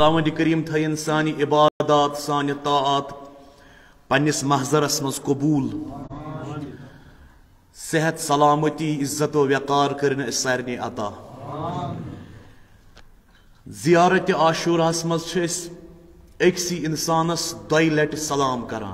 خداوند کریم تھین سانی عبادات سانی طاعات پنس محضرس مز قبول صحت سلامتی عزت و وقار کرن اس سارنی عطا زیارت عاشوراہس مز اکسی انسانس دۄیہِ لٹہِ سلام کران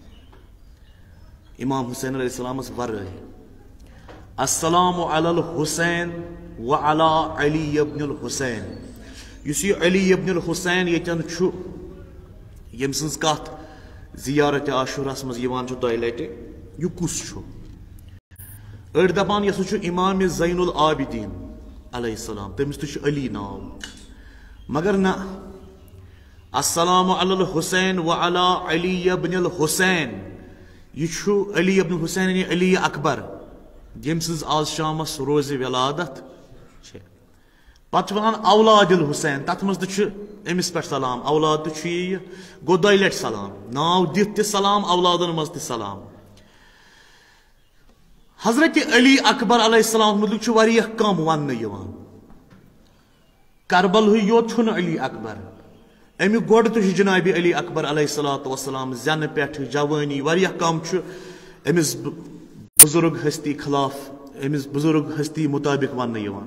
امام حسین علیہ السلام ورٲے السلام علی الحسین وعلی علی ابن الحسین یس یہ علی ابن الحسین یتن چھُ یم سنز کتھ زیارت عاشوراہس مز یوان چھُ دۄیہِ لٹہِ یہ کس چھُ أڑۍ دپان یس چھُ امام زین العابدین علیہ السلام تمس تہِ چھُ علی ناو مگر نہ السلام علی الحسین وعلی علی ابن الحسین یہ چھُ علی ابن الحسین یعنی علی اکبر یم سنز آز شامس روز ولادت پتہ ونان اولاد الحسین تت مز تہ امس پہ سلام اولاد تہ یہ گو دۄیہِ لٹہِ سلام ناو دِتھ تہ سلام اولادن مز تہ سلام حضرت علی اکبر علیہ السلام متعلق چھُ واریاہ کم وننہٕ یوان کربل ہی یوت چھُنہٕ علی اکبر امی گۄڈٕ تہِ چھُ جناب علی اکبر علیہ الصلوۃ والسلام زنہٕ پٮ۪ٹھ جوانی واریاہ کم چھُ امس بزرگ ہستی خلاف امس بزرگ ہستی مطابق وننہٕ یوان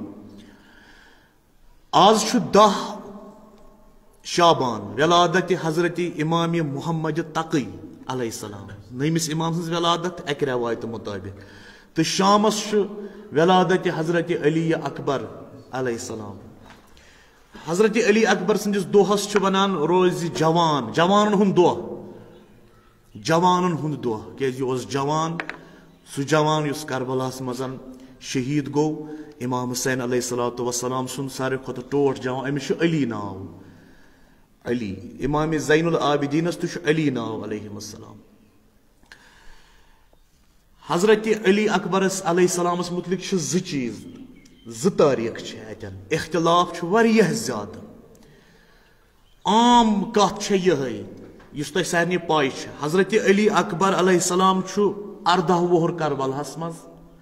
آز چھُ 10 شعبان ولادت حضرت امام محمد تقی علیہ السلام نٔیمِس امام سٕنٛز ولادت اکہِ روایتہٕ مطابق تو شامس چھُ ولادت حضرت علی اکبر علیہ السلام حضرت علی اکبر سندس دۄہس چھُ ونان روز جوان جوانن ہُنٛد دۄہ جوانن ہُنٛد دۄہ کیازِ یہِ اوس جوان سُہ جوان یُس کربلاہس منٛز شہید گوٚو امام حسین علیہ الصلوۃ والسلام سُنٛد ساروی کھۄتہٕ ٹوٹھ جوان أمِس چھُ علی ناو علی امام زین العابدینس تہِ چھُ علی ناو علیہ السلام حضرت علی اکبرس علیہ السلامس متعلق چھِ زٕ چیٖز زٕ تٲریٖخ چھِ اتٮ۪ن اختلاف چھُ واریاہ زیادٕ عام کتھ چھےٚ یِہے یُس تۄہہِ سارنٕے پاے چھِ حضرت علی اکبر علیہ السلام چھُ 18 وُہُر کربلاہس منٛز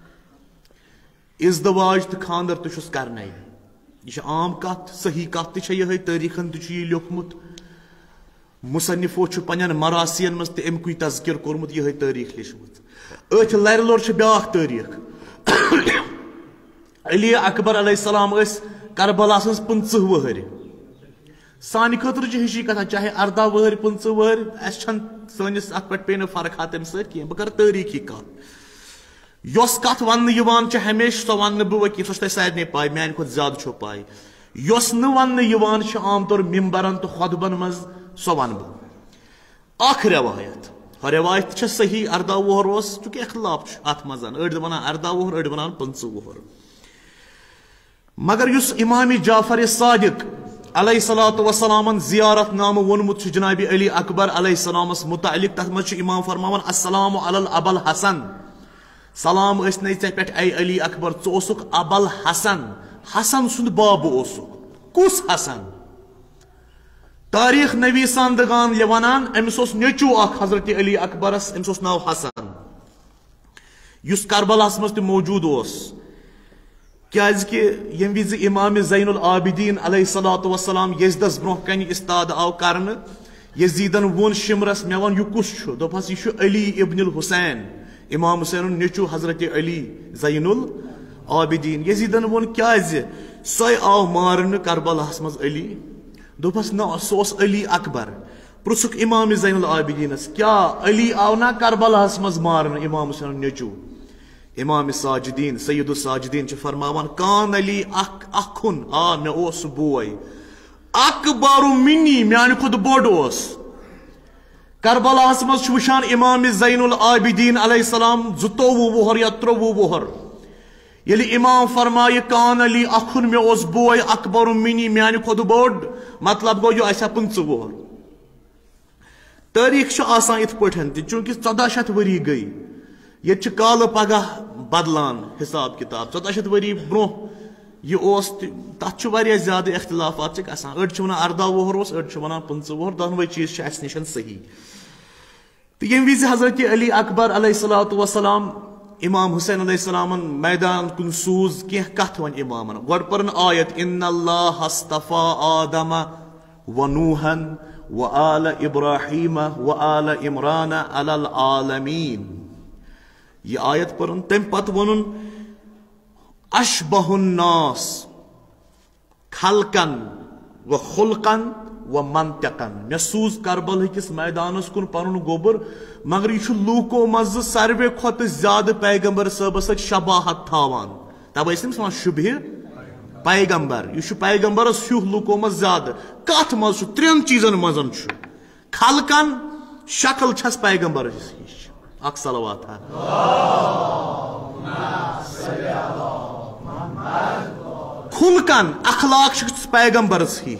ازدواج تہٕ خاندر تہِ چھُس کرنے یہ چھِ عام کتھ صحیح کتھ تہِ چھےٚ یِہے تٲریٖخن تہِ چھُ یہِ لیوٚکھمُت مصنفو چھُ پننٮ۪ن مراسین منٛز تہِ امکُے تذکر کوٚرمُت یِہے تٲریٖخ لیچھمٕژ أتھۍ لرِ لور چھُ بیٛاکھ تٲریٖخ علی اکبر علیہ السلام ٲسۍ کربلاہس منٛز 15 وٕہٕرۍ سانہِ خٲطرٕ چھِ ہِشی کتھا چاہے 18 وٕہٕرۍ 15 وٕہٕرۍ اَسہِ چھنہٕ سٲنِس اتھ پٮ۪ٹھ پیٚیہِ نہٕ فرق تمہِ سۭتۍ کینٛہہ بہٕ کرٕ تٲریٖخی کتھ یۄس کتھ وننہٕ یِوان چھِ ہمیشہِ سۄ وننہٕ بہٕ وکیٖل سۄ چھِ تۄہہِ سارنٕے پاے میانہِ کھۄتہٕ زیادٕ چھو پاے یۄس نہٕ وننہٕ یِوان چھِ عام طور ممبرن تہٕ خۄطبن منٛز سۄ ونہٕ بہٕ اکھ روایت ہۄ روایت چھےٚ صحیح 18 وُہُر اوس چوٗنٛکہِ اختلاف چھُ اتھ منٛز أڑۍ ونان 18 وُہُر أڑۍ ونان 15 وُہُر مگر یُس امام جعفر صادق علیہ الصلوۃ والسلامن زیارت نامہ ووٚنمُت چھُ جناب علی اکبر علیہ السلامس متعلق تتھ منٛز چھُ امام فرماوان السلام علی الابل حسن سلام ٲسۍ نَے ژےٚ پٮ۪ٹھ اے علی اکبر ژٕ اوسُکھ ابل حسن حسن سُنٛد بابہٕ اوسُکھ کُس حسن تاریٖخ نویٖساندگان ونان أمِس اوس نیٚچوٗ اکھ حضرت علی اکبرس أمِس اوس ناو حسن یُس کربلاہس منٛز تہِ موجوٗد اوس کیازکہِ ییٚمہِ وِزِ امام زین العابدین علیہ الصلوۃ والسلام یزدس برونٛہہ کنہِ استاد آو کرنہٕ یزیدن ووٚن شمرس مےٚ ون یہِ کُس چھُ دوٚپہس یہِ چھُ علی ابن الحسین امام حسینُن نیٚچوٗ حضرت علی زین العابدین یزیدن ووٚن کیازِ سۄے آو مارنہٕ کربلاہس منٛز علی دوٚپہس نہ سُہ اوس علی اکبر پرٛژھُکھ امام زین العابدینس کیٛاہ علی آو نا کربلاہس منٛز مارنہٕ امام حسینُن نیٚچوٗ امام ساجدین سید الساجدین چھِ فرماوان کان علی اکھُن آ مےٚ اوس سُہ بوے اکبر منی میانہِ کھۄتہٕ بوٚڑ اوس کربلاہس منٛز چھُ وٕچھان امام زین العابدین علیہ السلام 22 وُہُر یا 23 وُہُر ییٚلہِ امام فرمایہِ کان علی اکھُن مےٚ اوس بوے اکبر منی میانہِ کھۄتہٕ بوٚڑ مطلب گوٚو یہِ آسہِ ہا 15 وُہُر تٲریٖخ چھُ آسان یِتھ پٲٹھۍ تہِ چوٗنٛکہِ 1400 ؤری گٔے ییٚتہِ چھِ کالہٕ پگاہ بدلان حساب کِتاب 1400 ؤری برونٛہہ یہِ اوس تتھ چھُ واریاہ زیادٕ اختلافات چھِ گژھان أڑۍ چھِ ونان 18 وُہُر اوس أڑۍ چھِ ونان 15 وُہُر دۄنوَے چیٖز چھِ اَسہِ نِش صحیح تہٕ ییٚمہِ وِزِ حضرت علی اکبر علیہ الصلوۃ والسلام امام حسین علیہ السلامن میدان کُن سوٗز کینٛہہ کتھ وۄنۍ امامن گۄڈٕ پٔرٕن آیت ان اللہ اصطفیٰ آدم وَنُوحًا وَآلَ إِبْرَاهِيمَ وَآلَ عِمْرَانَ عَلَى الْعَالَمِينَ. یہ آیت پرن تم پت ونن اشبہ الناس خلقن و خلقن و منطقن. مے سوز کربل کس میدانس کن پنن گوبر مگر یہ لوکو مز ساروی کھت زیادہ پیغمبر صاحب ست شباہت تھاوان. تب ٲسۍ تٔمِس شبہ پیغمبر. یہ پیغمبرس ہیو لوکو مز زیادہ کت مز ترین چیزن مزن خلقن شکل چھس پیغمبر ہش. اک صلوات ہے. خلقن اخلاق چھس پیغمبرس ہی.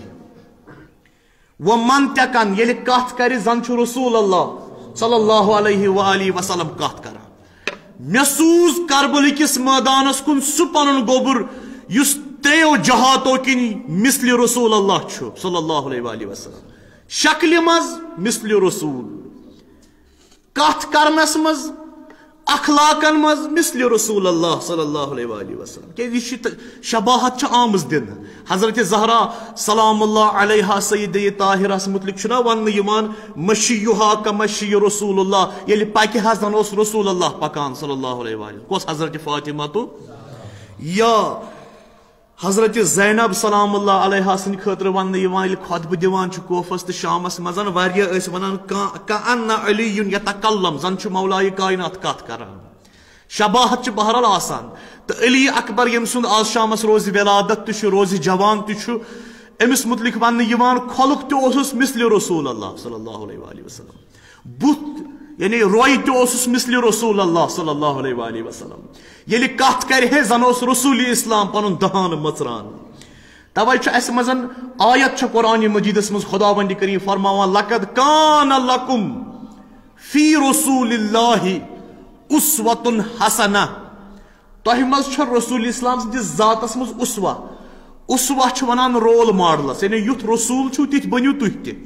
و منطقن ییٚلہِ کتھ کرِ زن چھُ رسول اللہ صلی اللہ علیہ وآلہ وسلم کتھ کران. مے سوز کربل کس میدانس کن سہ پنن گوبر یس تریو جہاتو کن مثل رسول اللہ چھُ صلی اللہ علیہ وآلہ وسلم. شکل مز مثل رسول, کتھ کرنس مز اخلاقن مز مثل رسول اللہ صلی اللہ علیہ وآلہ وسلم. کہ یہ شباہت آمز دن. حضرت زہرا سلام اللہ علیہ سید طاہرہ متعلق چھنا ون یوان مشیہا کمشی رسول اللہ. ییٚلہِ پکہِ ہا زن اوس رسول اللہ پکان صلی اللہ علیہ وآلہ. کس حضرت فاطمہ تو یا حضرت زینب سلام اللہ علیہ سند خاطر ون یوان ییٚلہِ خطبہ دِوان چھُ کوفس تہٕ شامس منٛز واریاہ ٲسۍ ونان کأن علی یتکلم زن چھُ مولائے کائنات کتھ کران. شباہت چھِ بہرحال آسان. تہٕ علی اکبر یم سُنٛد آز شامس روزِ ولادت تہِ چھُ روزِ جوان تہِ چھُ أمِس متعلق ون یوان خلق تہِ اوسُس مثل رسول اللہ صلی اللہ علیہ وآلہ وسلم. بُتھ یعنی روی تہِ اوسُس مثل رسول اللہ صلی اللہ علیہ وآلہ وسلم. ییٚلہِ کتھ کرِ ہے زن اوس رسول اسلام پنن دہان مژران. توے چھُ اسہِ منٛز آیت چھِ قرآن مجیدس منٛز خداوند کریم فرماوان لقد کان لکم فی رسول اللہ اسوۃ حسنہ. تۄہہِ منٛز چھُ رسول اسلام سٕنٛدِس ذاتس منٛز اسوہ. اسوہ چھُ ونان رول ماڈلس, یعنی یُتھ رسول چھُ تِتھ بٔنِو تُہۍ تہِ.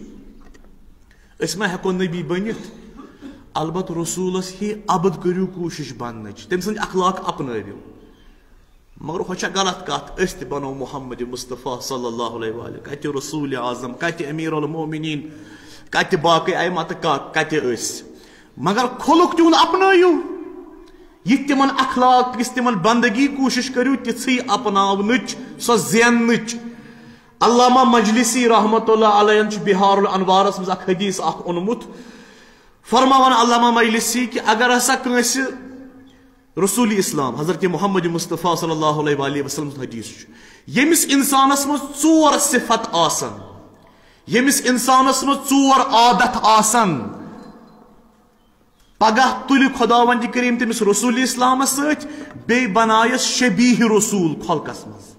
أسۍ ما ہٮ۪کو نبی بٔنِتھ, البتہ رسولس ہی ابد کریو کوشش بننٕچ, تٔمۍ سٕنٛدۍ اخلاق اپنٲوِو. مگر ہۄ چھےٚ غلط کتھ أسۍ تہِ بنو محمد مصطفیٰ صلی اللہ علیہ وآلہ. کتہِ رسول اعظم, کتہِ امیر المومنین, کتہِ باقٕے ائمہ تہٕ کتہِ أسۍ. مگر خلق تِہُنٛد اپنٲیِو. یِتھ تِمن اخلاق یِژھ تِمن بندگی کوشش کٔرِو تِژھٕے اپناونٕچ, سۄ زیننٕچ. علامہ مجلسی رحمۃ اللہ علیہ چھُ بہار الانوارس منٛز اکھ حدیث اکھ اوٚنمُت. فرماوان علامہ مجلسی کہ اگر ہسا کٲنٛسہِ رسول اسلام حضرت محمد مصطفیٰ صلی اللہ علیہ وآلہ وسلم حدیث ییٚمِس انسانس منٛز ژور صفت آسن, ییٚمِس انسانس منٛز ژور عادت آسن, پگہ تُلہِ خداوند کریم تٔمِس رسول اسلامس سۭتۍ بیٚیہِ بنایس شبیہ رسول خلقس منٛز.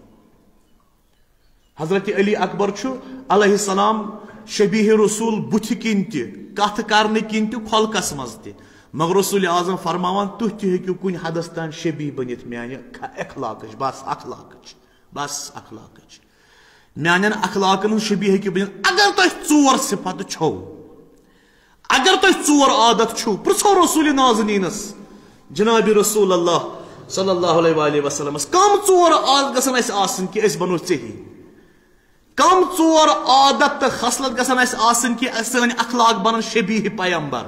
حضرت علی اکبر چھُ علیہ السلام شبیہ رسول بُتھِ کِنۍ تہِ, کتھ کرنہٕ کِنۍ تہِ, خلقس منٛز تہِ. مگر رسول اعظم فرماوان تُہۍ تہِ ہیٚکِو کُنہِ حدس تام شبیہ بٔنِتھ میانہِ اخلاقٕچ, بس اخلاقٕچ, بس اخلاقٕچ. میانٮ۪ن اخلاقن ہٕنٛز شبیہ ہیٚکِو بٔنِتھ. اگر تۄہہِ ژور صفت چھو, اگر تۄہہِ ژور عادت چھو, پرژھو رسول نازنیٖنس جناب رسول اللہ صلی اللہ علیہ وآلہ وسلمس کم ژور عادت گژھن اسہِ آسٕنۍ کہِ أسۍ بنو ژےٚ ہی. کم ژور عادت تہٕ خصلت گژھن اسہِ آسٕنۍ کہِ سٲنۍ اخلاق بنن شبیہ پیغمبر.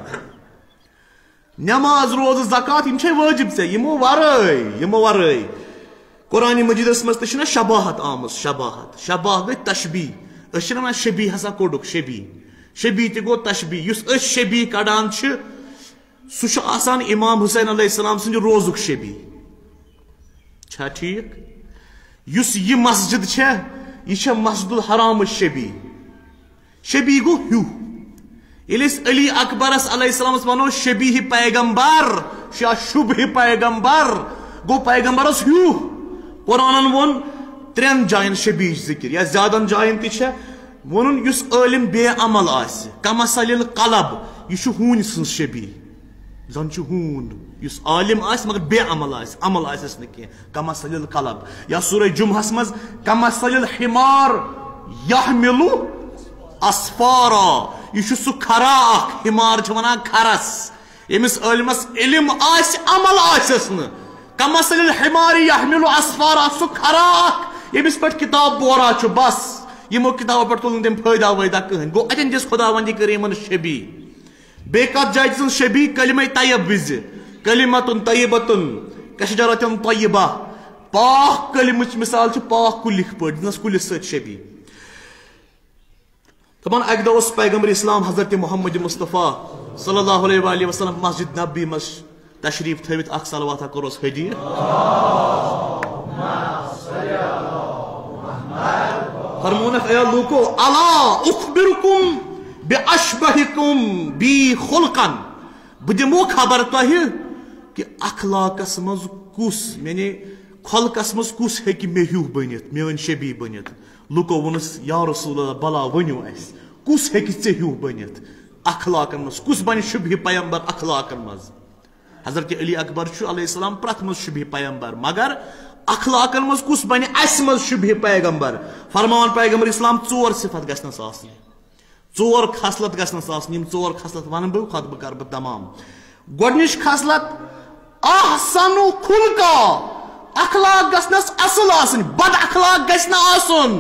نماز روزٕ زکات یم چھے وٲجب ژےٚ, یمو ورٲے قرآن مجیدس منٛز تہِ چھُنہ شباہت آمٕژ. شباہ گٔے تشبیہ. أسۍ چھِنہ ونان شبیہ ہسا کوٚڑُکھ, شبیہ تہِ گوٚو تشبیہ. یُس أسۍ شبیہ کڑان چھِ سُہ چھُ آسان امام حسین علیہ السلام سٕنٛدِ روزُک شبیہ. چھا ٹھیٖک؟ یُس یہِ مسجد چھےٚ یہ چھےٚ مسجد الحرامٕچ شبیہ. شبیہ گوٚو ہیوٗ. ییٚلہِ أسۍ علی اکبرس علیہ السلامس ونو شبیہ پیغمبر یا شبہ پیغمبر, گوٚو پیغمبرس ہیوٗ. قرآنن ووٚن ترٛٮ۪ن جاین شبیہ ذکر یا زیادن جاین تہِ چھےٚ. ووٚنُن یُس عٲلم بے عمل آسہِ کمثل القلب, یہِ چھُ ہوٗنۍ سٕنٛز شبیہ. زن چھُ ہوٗن یُس عالم آسہِ مگر بے عمل آسہِ, عمل آسٮ۪س نہٕ کینٛہہ, کمثل القلب. یا سورہ جمعہس منٛز کمثل الحمار یحمل اسفارا, یہ چھُ سُہ کھرا اکھ, حمار چھِ ونان کھرس, ییٚمِس عٲلمس علم آسہِ عمل آسٮ۪س نہٕ. کمثل الحمار یحمل اسفارا, سُہ کھرا اکھ ییٚمِس پٮ۪ٹھ کتاب بورا چھُ, بس یمو کتابو پہ تل تم فائدہ وائدہ کہین گو اتن دس خداوند کریمن شبی بے کت جائے دن شبی کلمہ طیب وز کلمۃ طیبۃ کشجرۃ طیبہ پاک کلمچ مثال پاک کلک پہ دنس کلس ست شبی دپان اکہ دہ پیغمبر اسلام حضرت محمد مصطفیٰ صلی اللہ علیہ وآلہ وسلم مسجد نبی مس تشریف تھوت اخ صلواتہ کروس حدیث فرمونک اے لوکو الا اخبرکم باشبہکم بی خلقا بہ دمو خبر تہ کہ اخلاقس مز کس یعنی خلقس مز کس ہیکہ مے ہیو بنت میون شبی بنت لوکو ونس یا رسول اللہ بلا ونیو اس کس ہیکہ ژے ہیو بنت اخلاقن مز کس بن شبہ پیغمبر اخلاقن مز حضرت علی اکبر علیہ السلام پرت مز شبہ پیغمبر مگر اخلاقن مز کس بن اس مز شبہ پیغمبر فرمان پیغمبر اسلام ژور صفت گژھنس آسنہِ ژور خصلت گژھنس آسنہِ یم ژور خصلت ون بہ خطبہ کر بہ تمام گۄڈنِچ خصلت احسن خلقا اخلاق گژھنس اصل آسن بد اخلاق گژھِ نہٕ آسُن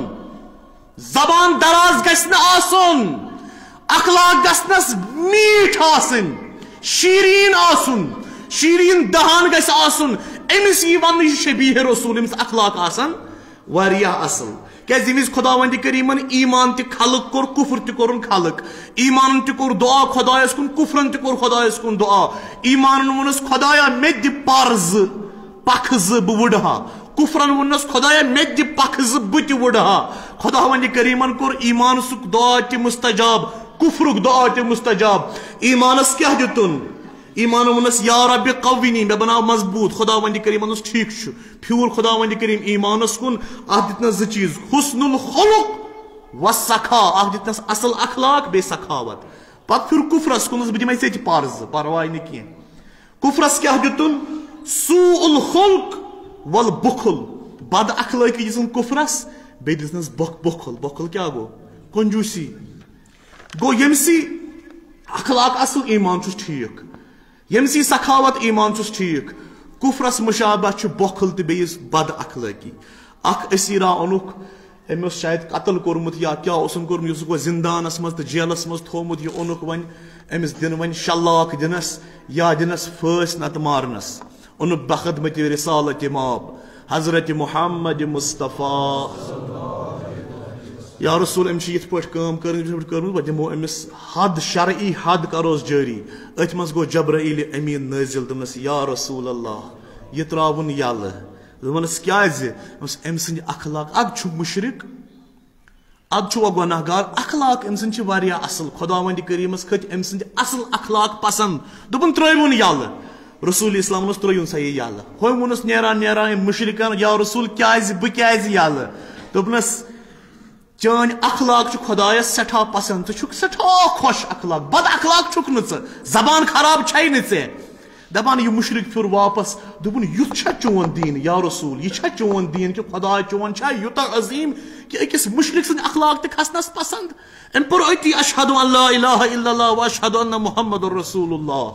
زبان دراز گژھِ نہٕ آسُن اخلاق گژھنس میٖٹھ آسٕنۍ شیرین آسن شیرین دہان گژھِ آسن امس یہ ون یہ شبیہ رسول امس اخلاق آسان واریاہ اصل کیاز یمس خداوند کریمن ایمان تہ خلق کور کفر تہ کورن خلق ایمان تہ کور دعا خدایس کن کفرن تہ کور خدایس کن دعا ایمان ونس خدایا مے دِ پرز پکھ ز بہ وڑہا کفرن ونس خدایا مے دِ پکھ ز بہ تہ وڑہا خداوند کریمن کور ایمان سک دعا تہ مستجاب کفرک دعا تہ مستجاب ایمانس کیا دتن ایمان ونس یا رب قوینی مے بناو مضبوط خداوند کریم ونس ٹھیک چھ پھیور خداوند کریم ایمانس کن اخ دتنس ز چیز حسن الخلق والسخا اخ دتنس اصل اخلاق بے سخاوت پت پھر کفرس کنس بہ دمے ژےٚ پرز پرواے نہ کینٛہہ کفرس کیا دتن سوء الخلق والبخل بد اخلاقی دژن کفرس بیٚیہِ دژنس بخل بخل کیا گو کنجوسی گو یمسی اخلاق اصل ایمان چھُس ٹھیک یمسی سخاوت ایمان چھُس ٹھیک کفرس مشابہ چھ بخل تہ بیس بد اخلاقی اخ اسیرا اونک امس شاید قتل کورمت یا کیا اوسن کورمت یس گو زندانس مز تہ جیلس مز تھومت یہ اونک ون امس دن ون شلاک دنس یا دنس پھٲسۍ نتہ مارنس اونک بخدمت رسالت ماب حضرت محمد مصطفیٰ یا رسول امس یت پٲٹھۍ کٲم کٔرمٕژ بہٕ دِمو أمِس حد شرعی حد کروس جٲری أتھۍ منٛز گوٚو جبرائیل امین نٲزِل دوٚپنس یا رسول اللہ یہِ ترٛاوُن یلہٕ دوٚپنس کیازِ دوٚپنس أمۍ سٕنٛدِ اخلاق اکھ چھُ مُشرِک اکھ چھُ وۄنۍ گۄناہ گار اخلاق أمۍ سٕنٛدۍ چھِ واریاہ اصل خداوندِ کریٖمس کھٔتۍ أمۍ سٕنٛدِ اصل اخلاق پسند دوٚپُن ترٛٲوُن یلہٕ رسول اسلام ووٚنُس ترٛٲیُن سا یہِ یلہٕ ہوٚمۍ ووٚنُس نیران نیران مُشرِکن یا رسول کیازِ بہٕ کیازِ یلہٕ دوٚپنس چٲنۍ اخلاق چھُ خدایس سٮ۪ٹھاہ پسند ژٕ چھُکھ سٮ۪ٹھاہ خۄش اخلاق بد اخلاق چھُکھ نہٕ ژٕ زبان خراب چھے نہٕ ژےٚ دپان یہِ مُشرِک پھیوٗر واپس دوٚپُن یُتھ چھا چون دیٖن یا رسول یہِ چھا چون دیٖن کہِ خدا چون چھا یوٗتاہ عظیٖم کہِ أکِس مُشرِک سٕنٛدۍ اخلاق تہِ کھسنس پسند أمۍ پوٚر أتی اشہدُ ان لا الہ الا اللہ و اشہدُ ان محمد رسول اللہ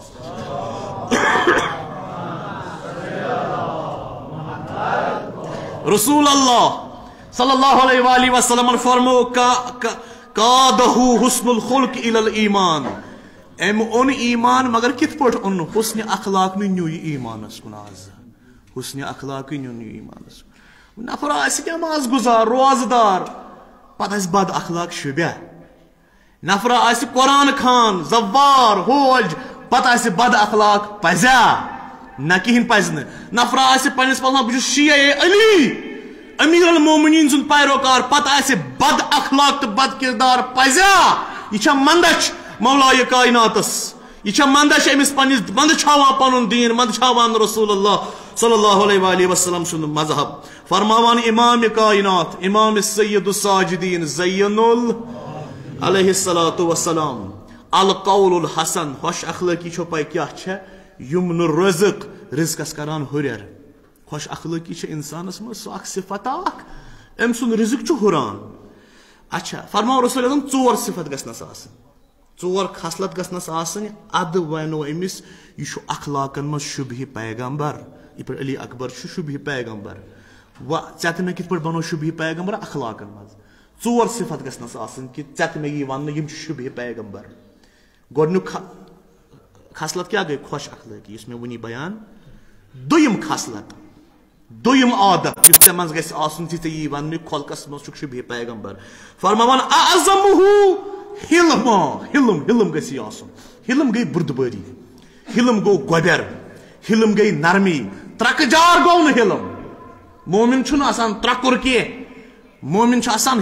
رسول اللہ صلی اللہ علیہ وآلہ وسلم فرمو قادہ حسن الخلق الى الایمان ام اون ایمان مگر کت پٲٹھۍ اون حسن اخلاق نیو یہ ایمانس کن آز حسن اخلاق نیو ایمانس کن نفر آسہِ نماز گزار روزدار پتہٕ آسہِ بد اخلاق شبہ نفر آسہِ قرآن خان زوار ہوج پتہٕ آسہِ بد اخلاق پزیا نہ کہین پزِ نہٕ نفر آسہِ پننس پلس بہٕ چھُس شیعہ علی امیر المومنین سن پیروکار پتہ آسہِ بد اخلاق تو بد کردار پزیا یہ چھا مندچ مولائے کائناتس یہ چھا مندچ امس پنس مندچھاوان پنن دین مندچھاوان رسول اللہ صلی اللہ علیہ وآلہ وسلم سن مذہب فرماوان امام کائنات امام سید الساجدین زین علیہ الصلوۃ والسلام القول الحسن خوش اخلاقی چھو پاے کیا چھے یمن الرزق رزقس کران ہریر خوش اخلاقی چھ انسانس مز سو اخ صفت اخ ام سن رزق چھ ہران اچھا فرماو رسول اللہ ژور صفت گژھنس آسن ژور خصلت گژھنس آسن اد ونو امس یہ چھ اخلاقن مز شبہ پیغمبر یہ پہ علی اکبر چھ شبہ پیغمبر و ژےٚ تہٕ مےٚ کِتھ پٲٹھۍ بنو شبہ پیغمبر اخلاقن مز ژور صفت گژھنس آسن کہ ژےٚ تہِ مےٚ یی وننہٕ یِم چھِ شُبہِ پیغمبر گۄڈنیُک خصلت کیٛاہ گٔے خۄش اخلٲقی یُس مےٚ وٕنی بیان دوٚیِم خصلت دوٚیِم عادت یُس ژےٚ منٛز گژھِ آسُن تہِ ژےٚ یی وننہٕ کھۄلکس منٛز چھُکھ شُبہِ پیغمبر فرماوان اعظمہُ حلما حلم گژھِ یہِ آسُن حلم گٔے بُردبٲری حلم گوٚو گۄبٮ۪ر حلم گٔے نرمی ترکہٕ جار گوٚو نہٕ حلم مومن چھُنہٕ آسان ترکُر کینٛہہ مومن چھُ آسان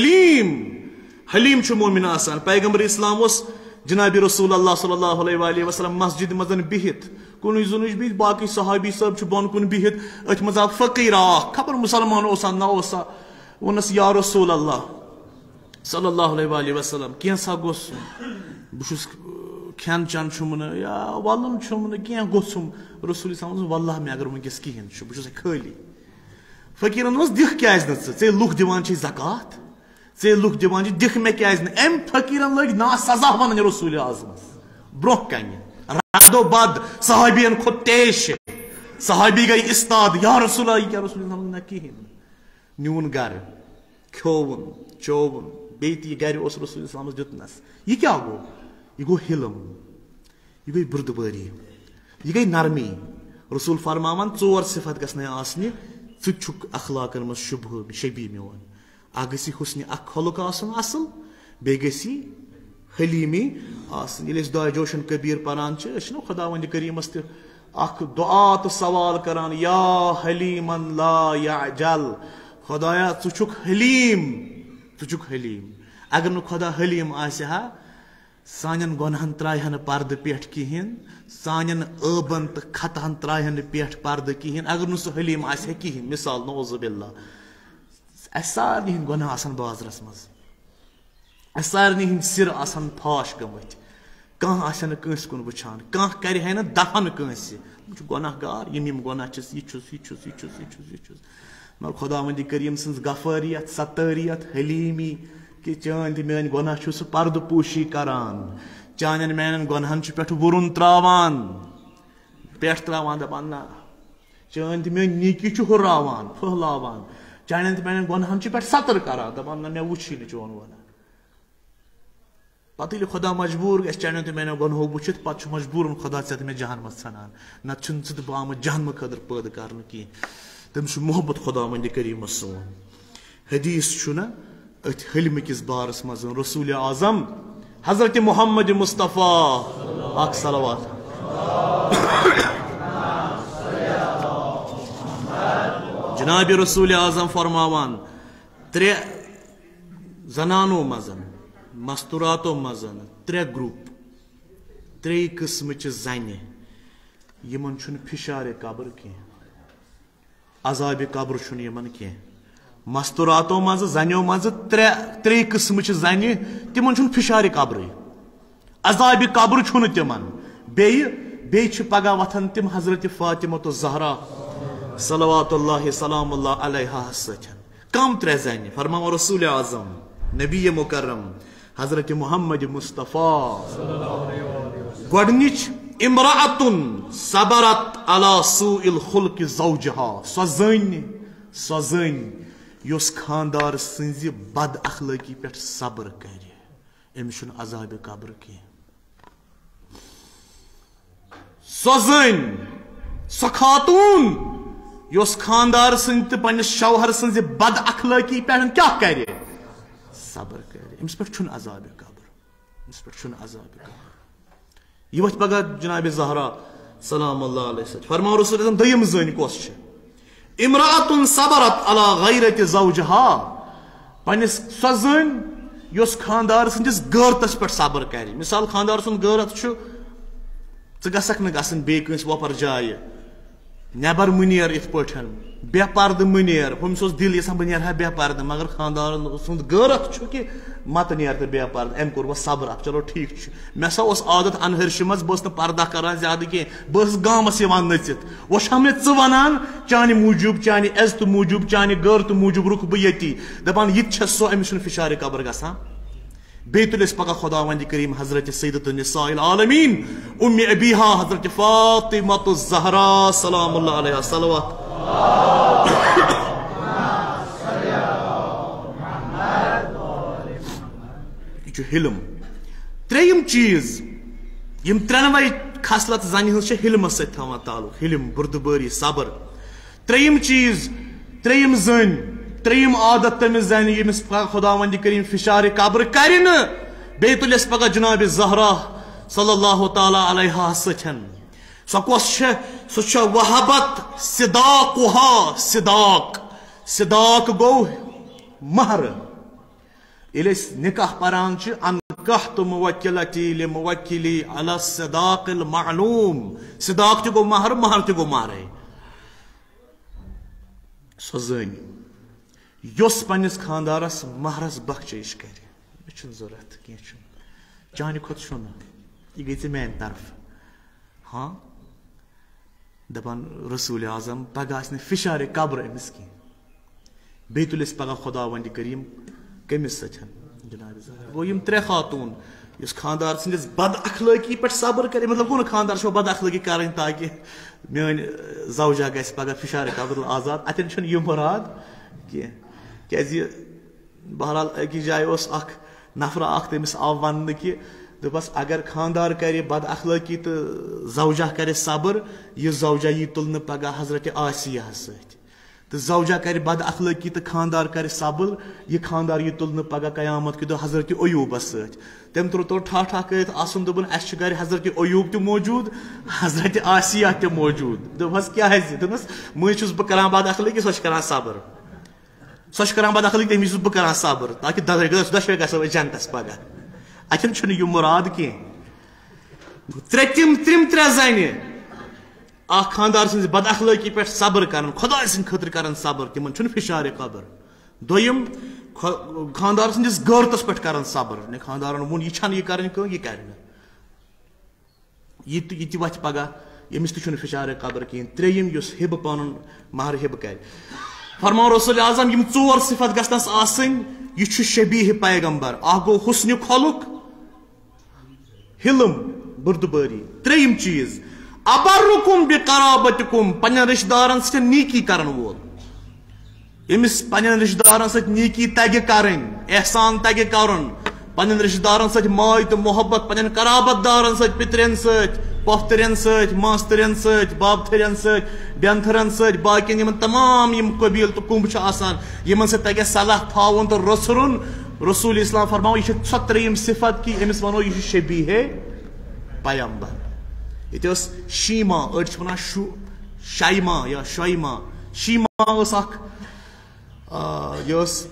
حلیم چھُ مومن آسان پیغمبر اسلام اوس جناب رسول اللہ صلی اللہ علیہ وسلم مسجد منٛز بِہِتھ کُنُے زوٚنُے چھُ بِہِتھ باقٕے صحابی صٲب چھُ بۄن کُن بِہِتھ أتھۍ منٛز آو فقیٖر اکھ خبر مُسلمان اوسا نہ اوسا ووٚنُس یا رسول اللہ صلی اللہ علیہ وسلم کینٛژھا گوٚژھ بہٕ چھُس کھٮ۪ن چٮ۪ن چھُم نہٕ یا وَلُن چھُم نہٕ کینٛہہ گوٚژھُم رسول اسلام ووٚنُس واللہ مےٚ اگر وٕنکیٚس کِہیٖنۍ چھُ بہٕ چھُسے خٲلی فقیٖرن دوٚپُس دِکھ کیٛازِ نہٕ ژٕ لُکھ دِوان چھے زکات ژے لُکھ دِوان چھِ دِکھ مےٚ کیٛازِ نہٕ أمۍ فقیٖرن لٔگۍ نا سزا وَنٕنۍ رسول اعظمس برونٛہہ کنہِ رادو بد صحابین کھوٚت تیز چھِ صحابی گٔے استاد یا رسول اللہ یہِ کیٛاہ رسول اللہ نہ کِہیٖنۍ نہٕ نیوٗن گرٕ کھیوٚوُن چووُن بیٚیہِ تہِ یہِ گرِ اوس رسول اسلامس دیُتنس یہِ کیٛاہ گوٚو یہِ گوٚو حلم یہِ گٔے بُردبٲری یہِ گٔے نرمی رسول فرماوان ژور صفت گژھنَے آسنہِ ژٕ تہِ چھُکھ اخلاقن منٛز شبی میون اکھ گژھِ حُسنہِ اکھ خلق آسُن اصل بیٚیہِ گژھِ حلیٖمی آسٕنۍ ییٚلہِ أسۍ دعاے جوشن کبیٖر پران چھِ أسۍ چھِنہ خۄداوندِ کریٖمس تہِ اکھ دعا تہٕ سوال کران یا حلیٖمن لا یعجل خۄدایا ژٕ چھُکھ حلیٖم اگر نہٕ خۄدا حلیٖم آسہِ ہا سانٮ۪ن گۄنہن ترٛایہِ ہا نہٕ پردٕ پٮ۪ٹھ کِہیٖنۍ سانٮ۪ن ٲبن تہٕ خطہن ترٛایہِ ہا نہٕ پٮ۪ٹھ پردٕ کِہیٖنۍ اگر نہٕ سُہ حلیٖم آسہِ ہا کِہیٖنۍ مثال نعوذ باللہ اسہِ سارنٕے ہٕنٛدۍ گۄناہ آسان بازرس منٛز اسہِ سارنٕے ہٕنٛدۍ سِر آسان فاش گٔمٕتۍ کانٛہہ آسہِ ہا نہٕ کٲنٛسہِ کُن وٕچھان کانٛہہ کرِ ہا نہٕ دفن کٲنٛسہِ یِم چھِ گۄناہ گار یِم گۄناہ چھِس یہِ چھُس مگر خۄداوندِ کریٖم سٕنٛز غفٲریت ستٲریت حلیٖمی کہِ چٲنۍ تہٕ میٲنۍ گۄناہ چھُ سُہ پردٕ پوٗشی کران چانٮ۪ن میانٮ۪ن گۄنہن چھُ پٮ۪ٹھٕ وُرُن تراوان دپان نہ چٲنۍ تہٕ میٲنۍ نیٖکی چھُ ہُراوان پھٔہلاوان چانٮ۪ن تہٕ میانٮ۪ن گۄنہن چھِ پٮ۪ٹھ ستر کران دپان نہ مےٚ وٕچھی نہٕ چون گۄناہ پتہٕ ییٚلہِ خۄدا مجبوٗر گژھِ چانٮ۪ن تہٕ میانٮ۪و گۄنہو وٕچھِتھ پتہٕ چھُ مجبوٗرن خۄدا ژےٚ تہٕ مےٚ جہنمس ژھٕنان نتہٕ چھُنہٕ ژٕ تہٕ بہٕ آمُت جہنمہٕ خٲطرٕ پٲدٕ کرنہٕ کینٛہہ تٔمِس چھُ محبت خۄداوندِ کریٖمس سون حدیث چھُ نہ أتھۍ حلمہٕ کِس بارس منٛز رسول اعظم حضرت محمد مصطفیٰ اکھ صلوات جناب رسول اعظم فرماوان ترٛےٚ زنانو منٛز مستوراتو منٛز ترٛےٚ گروپ ترٛیٚیہِ قٕسمٕچہِ زنہِ یِمن چھُنہٕ فِشارِ قبر کینٛہہ عذابِ قبر چھُنہٕ یِمن کینٛہہ مستوراتو منٛز زنیو منٛز ترٛیٚیہِ قٕسمٕچہِ زنہِ تِمن چھُنہٕ فِشارِ قبرٕے عذابِ قبر چھُنہٕ تِمن بیٚیہِ چھِ پگاہ وۄتھان تِم حضرت فاطمہ الزہرا صلوات اللہ سلام اللہ علیہا سۭتۍ کم ترٛےٚ زنہِ فرماوان رسول اعظم نبی مکرم حضرت محمد مصطفیٰ گۄڈنِچ امرأتن صبرت علی سوء الخلق زوجہا سۄ زٔنۍ یۄس خاندار سٕنزِ بد اخلٲقی پٮ۪ٹھ صبر کرِ أمِس چھُنہٕ عذابِ قبر کینٛہہ سۄ زٔنۍ سۄ خاتوٗن یۄس خاندار سٕنٛدِ تہٕ پننِس شوہر سٕنزِ بد اخلٲقی پٮ۪ٹھ کیٛاہ کرِ صبر کرِ أمِس پٮ۪ٹھ چھُنہٕ عذابِ قبر یہِ وۄتھِ پگاہ جناب زہرا سلام اللہ علیہ سۭتۍ فرماو رسول اعظم دوٚیِم زٔنۍ کۄس چھِ امرأتن صبرت علی غیرت زوجہا پننِس سۄ زٔنۍ یۄس خاندار سٕنٛدِس غٲرتس پٮ۪ٹھ صبر کرِ مثال خاندار سُنٛد غٲرت چھُ ژٕ گژھکھ نہٕ گژھٕنۍ بیٚیہِ کٲنٛسہِ وۄپر جایہِ نٮ۪بر مہٕ نیر یِتھ پٲٹھۍ بے پردٕ مہٕ نیر ہُمِس اوس دِل یژھان بہٕ نیرٕ ہا بے پردٕ مگر خاندارن سُنٛد غٲرت چھُ کہِ مت نیر تہٕ بے پردٕ أمۍ کوٚر وۄنۍ صبر چلو ٹھیٖک چھُ مےٚ ہسا اوس عادت انہرشہِ منٛز بہٕ ٲسٕس نہٕ پردہ کران زیادٕ کینٛہہ بہٕ ٲسٕس گامس یِوان نٔژِتھ وۄنۍ چھا مےٚ ژٕ ونان چانہِ موٗجوٗب چانہِ عزتہٕ موٗجوٗب چانہِ غٲرتہٕ موٗجوٗب رُکہٕ بہٕ ییٚتی دپان یہِ تہِ چھےٚ سۄ أمِس چھُنہٕ فِشارِ قبر گژھان بیٚیہِ تُلہِ أسۍ پگاہ خۄداوندِ کریٖم حضرت سیدۃ النساء العالمیٖن اُمہِ ابیہا حضرت فاطمۃ الزہرا سلام اللہ علیہا صلوات یہ حلم تریم چیز یم ترنوے خصلت زنہ ہز حلمس ست تھاوان تعلق حلم بردباری صبر تریم چیز تریم زن تریم عادت تمس زنہ یمس خداوند کریم فشار قبر کرن بی تلس پگہ جناب زہرا صلی اللہ تعالی علیہ ستھن سو کس سہ وہبت صداقها صداق گو مہر یل نکاح پران انکحت موکلتی لموکلی علی الصداق المعلوم صداق تہ گو مہر مہر تہ گو مہرے سو زن یس پنس خاندارس مہرس بخشش کر مے ضرورت کی چانہ کھت چھ یہ گئی ژے میانہ طرف ہاں دپان رسول اعظم پگہ آس فشار قبر امس کی بی تلس پگہ خداوند کریم کمس ستھن جناب گو یم ترے خاتون اس خاندار سندس بد اخلاقی پہ صبر کرے مطلب گو خاندار چھو بد اخلاقی کریں تاکہ میون زوجہ گژھِ پگہ فشار قبر آزاد اتن چھن یہ مراد کی بہرحال اکس جائے اس اخ نفر اخ تمس آو ون کہ دپس اگر خاندار کرے بد اخلاقی تو زوجہ کرے صبر یہ زوجہ یہ تلن پگہ حضرت آسیہ ست تو زوجہ کرے بد اخلاقی تو خاندار کرے صبر یہ خاندار یہ تلن پگہ قیامت کے دہ حضرت ایوبس ست تم تر ٹھا کرت آسن دپن اس گھر حضرت ایوب تہ موجود حضرت آسیہ تہ موجود دپس کیا دپس مجھ چھس بہ کران بد اخلاقی سو کران صبر سو کران بد اخلاقی تمس چھس بہ کران صبر تاکہ دشوے گژھو جنتس پگہ اتن چھن یہ مراد کی تریم ترے زنہ اخ خاندار سن بد اخلاقی پہ صبر کرن خدا سن خاطر کرن صبر تمن چھن فشار قبر دویم خاندار سندس غیرتس پہ کرن صبر نے خاندارن ون یہ چھن یہ کرن یہ کرن یہ تہ وتھ پگہ یمس تہ چھن فشار قبر کہین تریم یس ہب پن مہر ہب کر فرمان رسول اعظم یم ژور صفت گژھنس آسن یہ چھ شبیہ پیغمبر اخ گو حسن خلق حلم بردباری تریم چیز ابرکم بقرابتکم پنن رشتہ دارن ست نیکی کرن وول یمس پنن رشتہ دارن ست نیکی تگہ کرن احسان تگہ کرن پنن رشتہ دارن ست ماے تو محبت پنن قرابت دارن ست پترین ست پوفترین ست ماسترین ست بابتھرین ست بینتھرن ست باقین یمن تمام یم قبیل تو کمب چھ آسان یمن ست تگہ صلاح تھاون تو رسرن رسول اسلام فرماو یہ سو تریم صفت کی امس ونو یہ شبیہ پیغمبر یہ شیما اڑ ونان شیما یا شیما شیما اس اخ یہ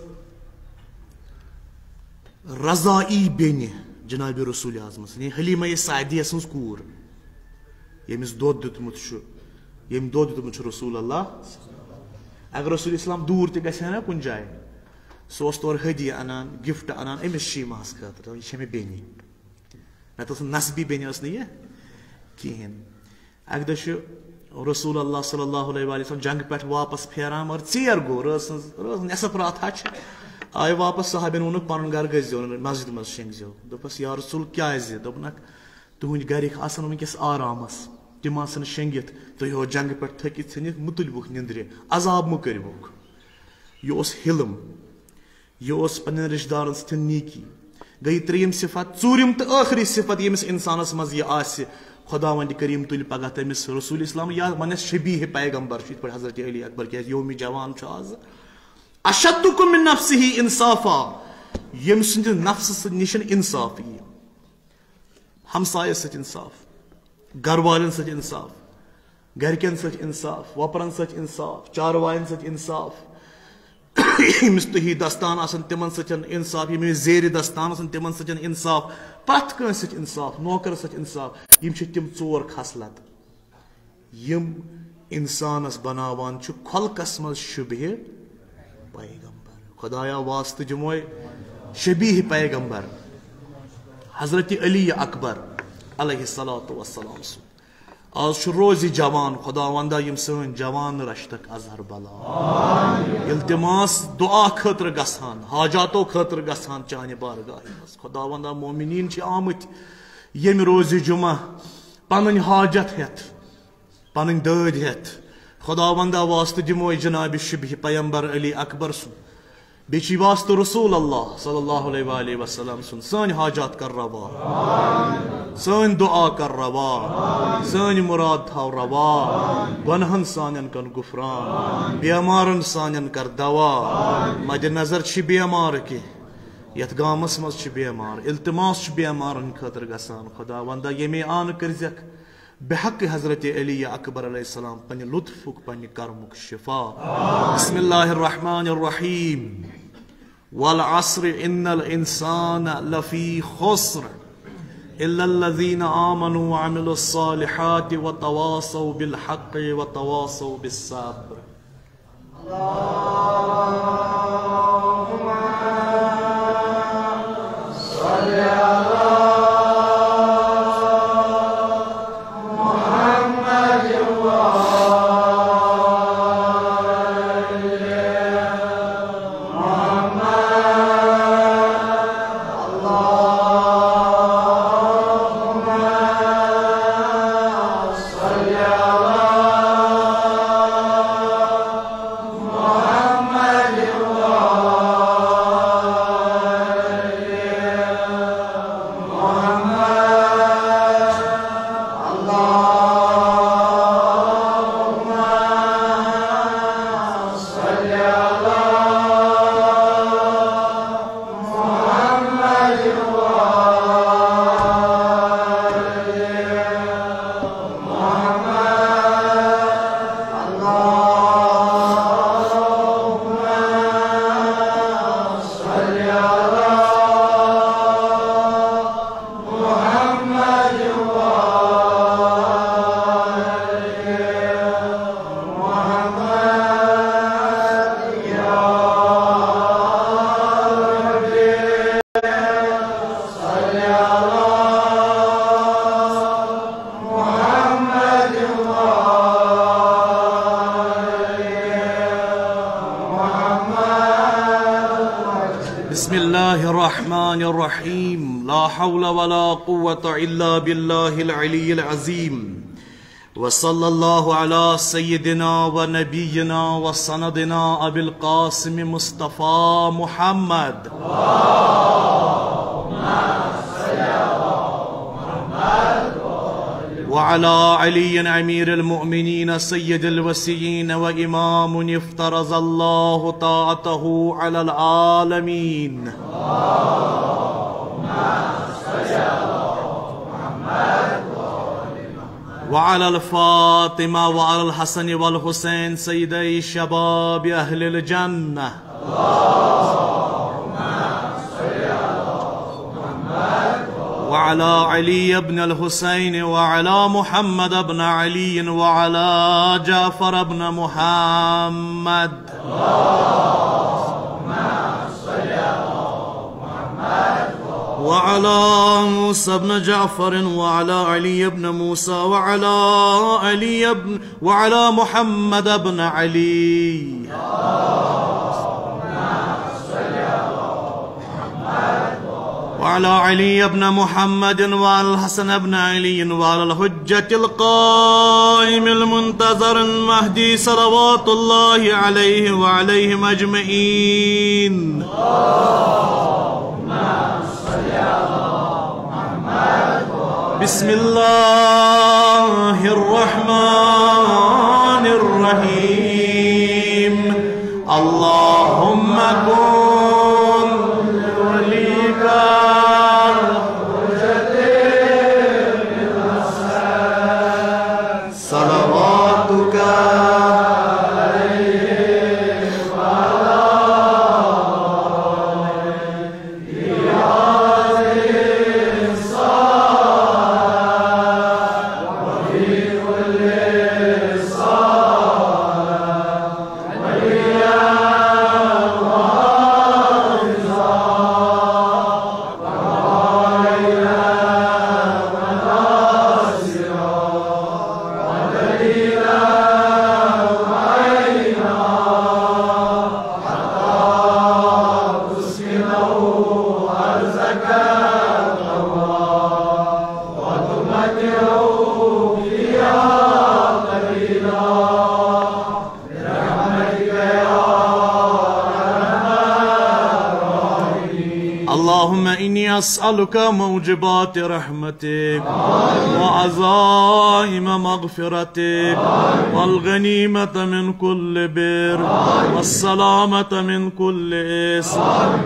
رضائی بین جناب رسول اعظم سن حلیمہ سعدیہ سن کور یمس دود دیتمت یم دود دیتمت رسول اللہ اگر رسول اسلام دور تہ گژھِ نا کن جائے سو تور ہدیہ انان گفٹ انان امس شیماس خاطر یہ مے بینی نت نسبی بینی اس یہ کہین اک دہ رسول اللہ صلی اللہ علیہ وسلم جنگ پہ واپس پھیران مگر ژیر گو رس نصف رات آئے واپس صحابین وونک پن گھر گژھو مسجد مز شنگزو دپس یا رسول کیازِ دوپنک تہنٛدۍ گرِکۍ آسن ونکس آرامس تم آسن شنگت تُہۍ ہو جنگ پہ تھکت ژھنِتھ متُلوُکھ نندرِ عذاب مہ کٔرۍوُکھ یہ اوس حلم یہ اوس پنن رشتہ دارن ستھن نیکی گئی تریم صفت ژوٗرِم تہٕ ٲخری صفت ییٚمِس انسانس منٛز یہِ آسہِ خداوند کریم تُلہِ پگہ تٔمِس رسول اسلام یا ونس شبیہ پیغمبر یِتھ پٲٹھۍ حضرت علی اکبر کیٛازِ یومِ جوان چھُ آز اشدکم من نفسہ انصافا یم سند نفس نش انصاف یہ ہمسایہ ست انصاف گھر والن ست انصاف گرکن ست انصاف وپرن ست انصاف چاروائن ست انصاف یمس تہی دستان آسن تمن ست انصاف یمس زیر دستان آسن تمن ست انصاف پرٛٮ۪تھ کٲنٛسہِ ست انصاف نوکر ست انصاف یم چھِ تم ژور خصلت یم انسانس بناوان چھُ خلقس منٛز شبیہ پیغمبر خدایا واسطہ دموے شبیہ پیغمبر حضرت علی اکبر علیہ الصلوۃ والسلام آج چھ روز جوان خداوندا یم سن جوان رشتک اظہر بلا التماس دعا خاطر گژھان حاجاتو خاطر گژھان چانہ بارگاہ مز خداوندا مومنین چھ آمت یم روز جمعہ پنن حاجت ہتھ پنن دٲدۍ ہتھ خداوندا واسطہ دموے جناب شبیہ پیغمبر علی اکبر سن بیچی واسطہ رسول اللہ صلی اللہ علیہ وآلہ وسلم سن سن حاجات کر روا سن دعا کر روا سن مراد تھاو روا گنہن سانن کن گفران بیمارن سانن کر دوا مد نظر چھ بیمار کی یت گامس مز چھ بیمار التماس چھ بیمارن خاطر گسان خدا وندا یمی آن کرزک بحق حضرت علی اکبر علیہ السلام پنہ لطفک پنہ کرمک شفا بسم اللہ الرحمن الرحیم والعصر ان الانسان لفی خسر الا الذین آمنوا وعملوا الصالحات وتواصوا بالحق وتواصوا بالصبر بسم اللہ الرحمن الرحیم لا حول ولا قوة الا باللہ العلی العظیم وصلی اللہ علی سیدنا و نبینا و سندنا ابی القاسم مصطفیٰ محمد وعلى علي أمير المؤمنين سيد الوسيين وإمام افترض الله طاعته على العالمين وعلى الفاطمة وعلى الحسن والحسين سيدي شباب أهل الجنة وعلى علي بن الحسين وعلى محمد بن علي وعلى جعفر بن محمد وعلى موسى بن جعفر وعلى علي بن موسى وعلى محمد بن علي وعلى علي بن محمد وعلى الحسن بن علي وعلى الحجة القائم المنتظر المهدي صلوات الله عليه وعليهم أجمعين بسم الله الرحمن الرحيم اللهم كن وليك صلواتك نسألك موجبات رحمتك وعزائم مغفرتك والغنيمة من كل بر والسلامة من كل إثم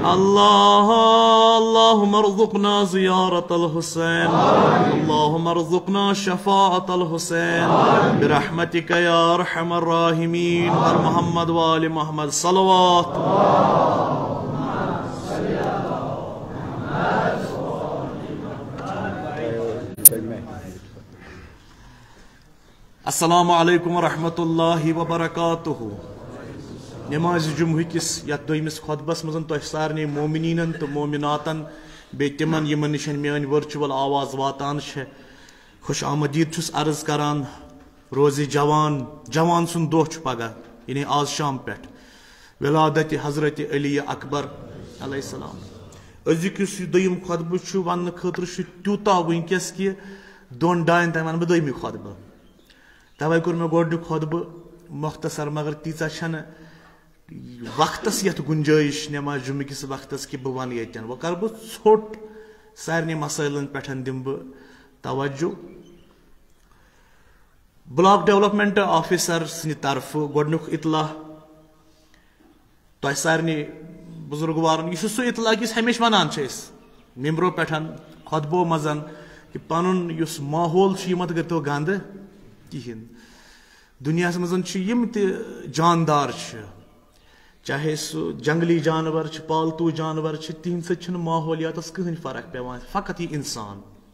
اللهم ارزقنا زيارة الحسين اللهم ارزقنا شفاعة الحسين برحمتك يا أرحم الراحمين محمد وآل محمد صلوات. السلام علیکم ورحمۃ اللہ وبرکاتہ. نماز جمعہ کس یتھ دویمس خطبس مزن تہ سارنی مومنین تو مومناتن بیٚیہِ تمن یمن نشن میٲنۍ ورچوَل آواز واتان چھِ خوش آمدید چھُس عرض کران. روزِ جوان سُنٛد دۄہ چھُ پگہہ یعنی آز شام پٮ۪ٹھ ولادت حضرت علی اکبر علیہ السلام. أزیُک یُس یہِ دوٚیِم خطبہٕ چھُ وننہٕ خٲطرٕ چھُ تیوٗتاہ وٕنکیٚس کہِ دۄن ڈاین تام ونہٕ بہٕ دوٚیمہِ خطبہٕ. توے کوٚر مےٚ گۄڈنیُک خطبہٕ مختصر مگر تیٖژاہ چھنہٕ وقتس یتھ گُنجٲیش نماز جمعہ کِس وقتس کہِ بہٕ ونہٕ ییٚتٮ۪ن. وۄنۍ کرٕ بہٕ ژھوٚٹ سارنٕے مسٲیلن پٮ۪ٹھ دِمہٕ بہٕ توجہ. بلاک ڈیولپمنٹ آفیسر سٕنٛدِ طرفہٕ گۄڈنیُک اطلاع تۄہہِ سارنٕے بزرگوارن. یہ سُہ اطلاع کہِ ہمیشہ ونان چھِ أسۍ ممبرو پٮ۪ٹھ خطبو منٛز کہِ پنُن یُس ماحول چھُ یہِ مہ کٔرتو گنٛدٕ کہیٖنۍ. دُنیاہس منٛز چھِ یِم تہِ جاندار چھِ چاہے سُہ جنگلی جانور چھِ پالتو جانور چھِ تِہنٛدِ سۭتۍ چھنہٕ ماحولیاتس کٕہٕنۍ فرق پیوان. فقط یہِ انسان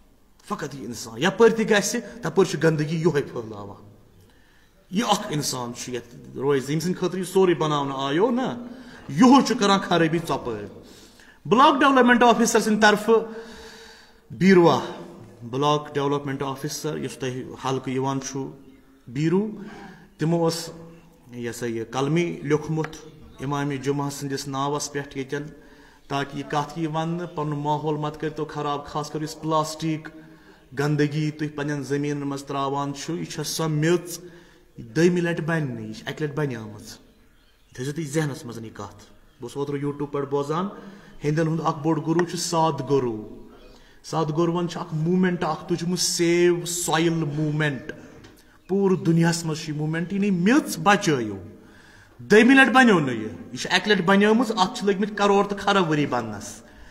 یپٲرۍ تہِ گژھِ تپٲرۍ چھُ گندگی یِہوے پھٔہلاوان. یہِ اکھ انسان چھُ یتھ روزِ ییٚمہِ سٕنٛدِ خٲطرٕ یہِ سورُے بناونہٕ آیو نا یِہُے چھُ کران خرٲبی ژۄپٲرۍ. بلاک ڈیولپمنٹ آفیسر سٕنٛدِ طرفہٕ بیٖروا بلاک ڈیولپمنٹ آفیسر یُس تۄہہِ حلقہٕ یِوان چھُ بیٖرو تِمو اوس یہِ ہسا یہِ قلمی لیوکھمُت امامِ جمعہ سٕنٛدِس ناوس پٮ۪ٹھ ییٚتٮ۪ن تاکہِ یہِ کتھ یی وننہٕ پنُن ماحول مت کٔرتو خراب. خاص کر یُس پلاسٹک گندگی تُہۍ پننٮ۪ن زٔمیٖنن منٛز ترٛاوان چھُ یہِ چھےٚ سۄ میٚژ دٔیمہِ لٹہِ بنہِ نہٕ. یہِ چھِ اکہِ لٹہِ بنیمٕژ. تھٲیزیو تُہۍ ذہنس منٛز یہِ کتھ. بہٕ اوسُس اوترٕ یوٗٹیوب پٮ۪ٹھ بوزان ہیٚندٮ۪ن ہُنٛد اکھ بوٚڑ گروٗ چھُ ساد گروٗون چھُ اکھ موٗمینٹ اکھ تُجمُت سیو سویل موٗمینٹ. پوٗرٕ دُنیاہس منٛز چھُ یہِ موٗمینٹ یعنی میٚژ بچٲیِو. دٔیمہِ لٹہِ بنیو نہٕ یہِ چھِ اکہِ لٹہِ بنیمٕژ. اتھ چھِ لٔگمٕتۍ کرور تہٕ خرب ؤری بننس.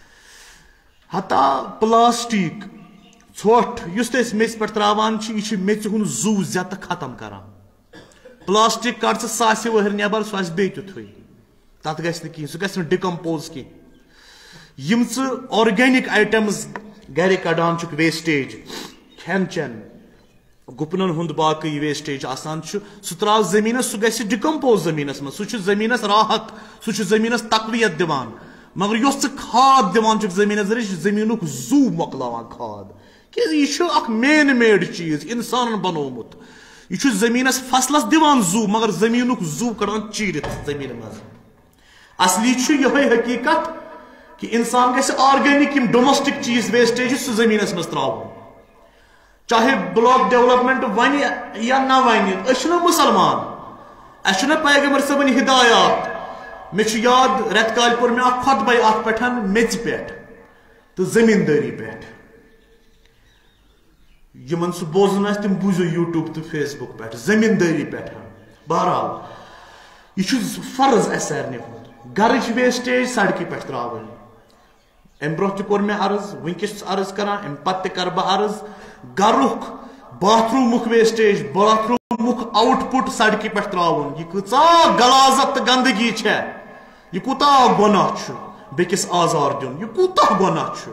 ہتا پلاسٹک ژھۄٹھ یُس تہِ أسۍ میٚژِ پٮ۪ٹھ ترٛاوان چھِ یہِ چھِ میٚژِ ہُنٛد زُو زیتہٕ ختم کران. پلاسٹک کڑ ژٕ سُہ آسہِ ؤہٕرۍ نٮ۪بر سُہ آسہِ بیٚیہِ تیُتھُے تتھ گژھِ نہٕ کِہینۍ سُہ گژھِ نہٕ ڈِکمپوز کینٛہہ. یِم ژٕ آرگینک آیٹمز گرِ کڑان چھُکھ ویسٹیج کھٮ۪ن چٮ۪ن گُپنن ہُنٛد باقٕے ویسٹیج آسان چھُ سُہ ترٛاو زٔمیٖنس سُہ گژھِ ڈِکمپوز زٔمیٖنس منٛز. سُہ چھُ زٔمیٖنس راحت سُہ چھُ زٔمیٖنس تقویت دِوان. مگر یۄس ژٕ کھاد دِوان چھُکھ زٔمیٖنس ذٔریعہٕ یہِ چھُ زٔمیٖنُک زُو مۄکلاوان کھاد. کیازِ یہِ چھُ اکھ مین میڈ چیٖز انسانن بنومُت. یہِ چھُ زٔمیٖنس فصلس دِوان زُو مگر زٔمیٖنُک زُو کڑان چیٖرِتھ زٔمیٖنہِ منٛز. اصلی چھُ یِہوے حقیٖقت کہ انسان گژھِ آرگینک یم ڈومیسٹک چیٖز ویسٹیج سُہ زٔمیٖنس منٛز ترٛاوُن. چاہے بلاک ڈیولپمنٹ ونہِ یا نہ ونہِ أسۍ چھِنہ مُسلمان اَسہِ چھُنہ پیغمبر صٲبٕنۍ ہدایات. مےٚ چھُ یاد رٮ۪تہٕ کالہِ پوٚر مےٚ اکھ خۄطبے اتھ پٮ۪ٹھ میٚژِ پٮ۪ٹھ تہٕ زٔمیٖندٲری پٮ۪ٹھ. یِمن سُہ بوزُن آسہِ تِم بوٗزِو یوٗٹیوب تہٕ فیس بُک پٮ۪ٹھ زٔمیٖندٲری پٮ۪ٹھ. بہرحال یہِ چھُ فرض اَسہِ سارنٕے ہُنٛد گرٕچ ویسٹیج سڑکہِ پٮ۪ٹھ ترٛاوٕنۍ. امہِ برونٛہہ تہِ کوٚر مےٚ عرض وٕنکیٚس چھُس عرض کران امہِ پتہٕ تہِ کرٕ بہٕ عرض گرُک باتھروٗمُک ویسٹیج باتھروٗمُک آوُٹ پُٹ سڑکہِ پٮ۪ٹھ ترٛاوُن. یہِ کۭژاہ غلازت تہٕ گندگی چھےٚ. یہِ کوٗتاہ گۄناہ چھُ بیٚکِس آزار دیُن. یہِ کوٗتاہ گۄناہ چھُ.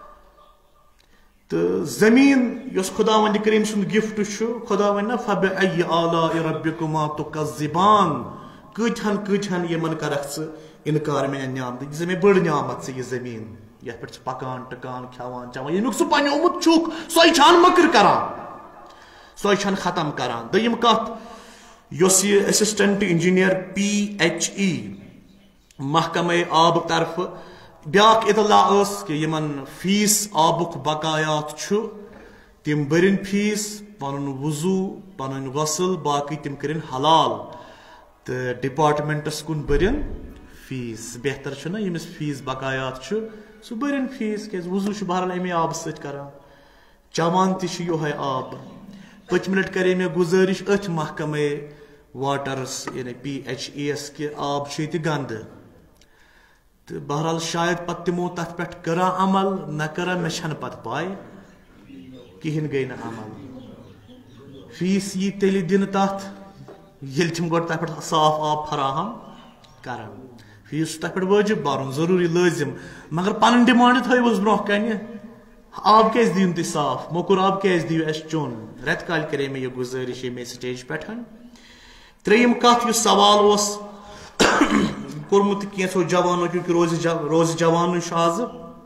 تہٕ زٔمیٖن یۄس خۄدا وندِ کریٖم سُنٛد گفٹ چھُ خۄدا وَنہِ نہ فَبِأَيِّ آلَاءِ رَبِّكُمَا تُكَذِّبَانِ کۭتہن یِمن کرکھ ژٕ اِنکار میانہِ نعمتہٕ. یہِ چھِ مےٚ بٔڑ نعمت ژٕ یہِ زٔمیٖن یتھ پٮ۪ٹھ ژٕ پکان ٹکان کھٮ۪وان چٮ۪وان ییٚمیُک ژٕ بنیومُت چھُکھ سۄے چھان مٔکٕر کران سۄے چھان ختم کران. دوٚیِم کتھ یۄس یہِ اسسٹنٹ انجیٖنیر PHE محکمے آبہٕ طرفہٕ بیاکھ اطلاع ٲس کہِ یِمن فیٖس آبُک بقایات چھُ تِم بٔرِنۍ فیٖس پنُن وضوٗ پنٕنۍ غسل باقٕے تِم کٔرِنۍ حلال تہٕ ڈپارٹمنٹس کُن بٔرِنۍ فیٖس. بہتر چھُنہ ییٚمِس فیٖس بقایات چھُ سہ برن فیس کیاز وضو بہرحال امی آب ست کران چوان تہ یہ آب پتم لٹ کرے مے گزارش ات محکمہ واٹرس یعنی PHES کہ آب یہ گند تو بہرحال شاید پتہ تمو تت پہ کرا عمل نہ کرا مے چھن پتہ پاے کہین گئی نا عمل فیس یہ تیل دن تت یل تم گۄڈٕ تتھ پہ صاف آب فراہم کران فیس تتھ پہ واجب برن ضروری لازم مگر پن ڈمانڈ تھوس برو کن آب کیاز دیو تھی صاف موکر آب کیاز دیو اس چون رت کال کرے مے یہ گزارش یہ سٹیج پہ تریم کت اس سوال اس کورمت کینسو جوانو کیونکہ روز جوان آز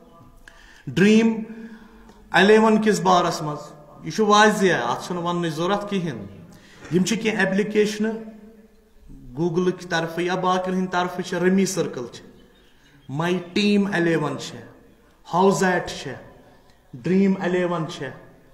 ڈریم 11 کس بارس مز یہ واضح ات ون ضرورت کہین یم کی ایپلیکیشن گوگل کی طرف یا باقین ہند طرف rummy circle my team 11 howzat dream 11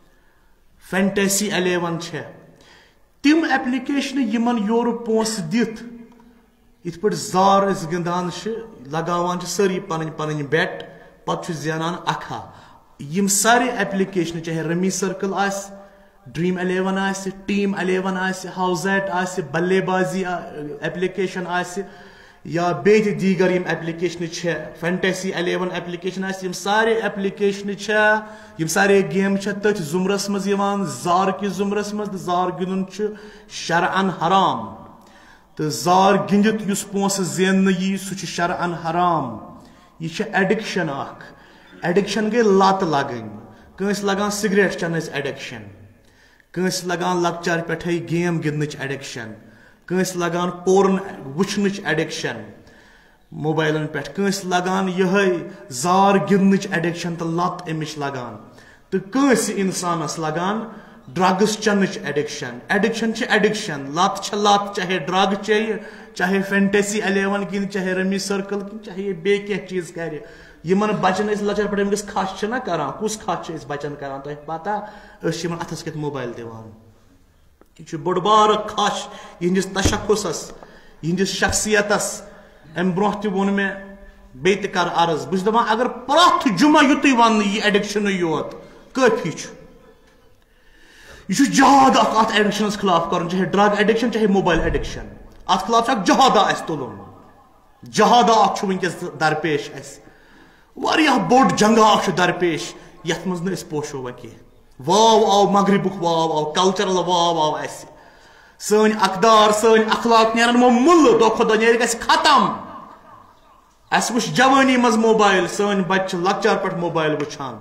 fantasy 11 تم ایپلیکیشن یمن یور پونس دت ات پہ زار اس گندان لگاوان ساری پن پن بیٹ پتہ زینان اکھا یم سارے ایپلیکیشن چاہے rummy circle dream 11 team 11 howzat بلے بازی ایپلیکیشن یا بیت دیگر یم ایپلیکیشن فینٹیسی 11 ایپلیکیشن یم سارے ایپلیکیشن یم سارے گیم تھی زمرس مز زار کس زمرس مز زار گندن شرعن حرام تو زار گندت اس پونس زین یہ سہ شرعن حرام یہ ایڈکشن ایڈکشن گئی لت لگن کنس لگان سگریٹ چنچ ایڈکشن کنس لگان لکچار پہ گیم گندنچ ایڈکشن کنس لگان پورن وچنچ ایڈکشن موبائلن پہ کنس لگان یہ زار گندنچ ایڈکشن تو لت امچ لگان تو کنس انسانس لگان ڈرگس چنچ ایڈکشن ایڈکشن ایڈکشن لت لت چاہے ڈرگ چیے چاہے فینٹیسی 11 کن چاہے رمی سرکل کن چاہے بی چیز کر یمن بچن لچر پہ امس کھش نا کران کس کھش بچن کران تہ پتہ اتھس کت موبائل دان یہ بوڑ بار کھش یہندس تشخصس یہندس شخصیتس ام برو تہ وون میں بیت کر عرض بس دپان اگر پرت جمعہ یوتھی ون یہ ایڈکشن یوت کافی یہ جہاد ات ایڈکشنس خلاف کرن چاہے ڈرگ ایڈکشن چاہے موبائل ایڈکشن ات خلاف جہادا اس تلن جہادا اخ ونکس درپیش اس واریاہ بوڑ جنگا اخ درپیش یت مز نہ اس پوشو وکی واو آو مغربک واو آو کلچرل واو آو اس سن اقدار سن اخلاق نیرن مل دو خدا نیر گژھِ ختم اس وچ جوانی مز موبائل سن بچہ لکچار پٹ موبائل وچھان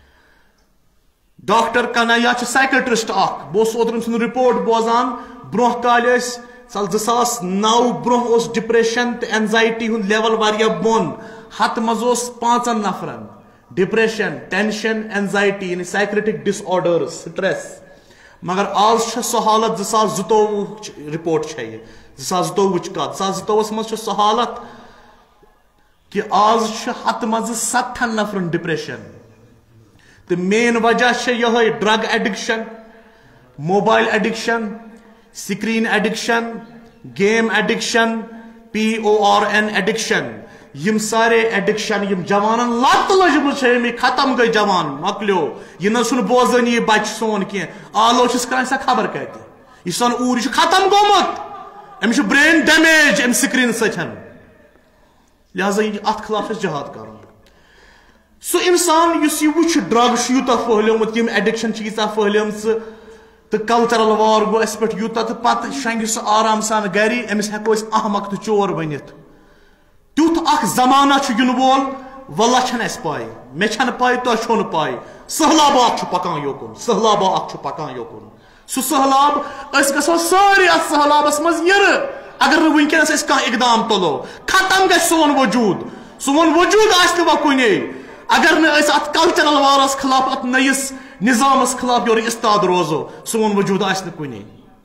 ڈاکٹر کنایا سائکٹرسٹ اخ بہت اوترم سن رپورٹ بوزان برو کال سال 2009 برو ڈپریشن تو اینزائٹی ہند لیول واریاہ بون ہتھ مز 5 نفرن ڈپریشن ٹینشن اینزائٹی یعنی سائکریٹک ڈس آرڈر سٹریس مگر آز سہ حالت 2022 رپورٹ یہ 2022 کت 2022 مز سہ حالت کہ آز ہتھ مز 7 نفرن ڈپریشن تو مین وجہ یہ drug addiction mobile addiction screen addiction game addiction PORN addiction یم سارے ایڈکشن یم جوانن لت لجم ختم گئی جوان مکلیو یہ نا سن بوزن یہ بچ سون کی آلو چس کران سا خبر کتہ یہ سن اور یہ ختم گومت امس برین ڈیمیج ام سکرین سچن لہذا ات خلاف جہاد کرن سو انسان اس یہ وچ ڈرگ یوتا پھہلیومت یم ایڈکشن ییژا پھہلیم تو کلچرل وار گو اس پہ یوتا تو پتہ شنگ سہ آرام سان گری امس ہیکو اس احمق تو چور ونت تیوت اخ زمانہ ین وول واللہ چھن اس پائی مے چھن پائی تو چھن پائی سہلاب اخ پکان یوکن سہلاب اخ پکان یوکن سہ سہلاب اس گژھو ساری اس سہلابس مز یر اگر ونکس اس کانٛہہ اقدام تلو ختم گژھِ سون وجود آسہِ نہٕ وۄنۍ کُنے اگر نہ اس ات کلچرل وارس خلاف ات نئیس نظامس خلاف یور استاد روزو سون وجود آسہِ نہٕ کُنے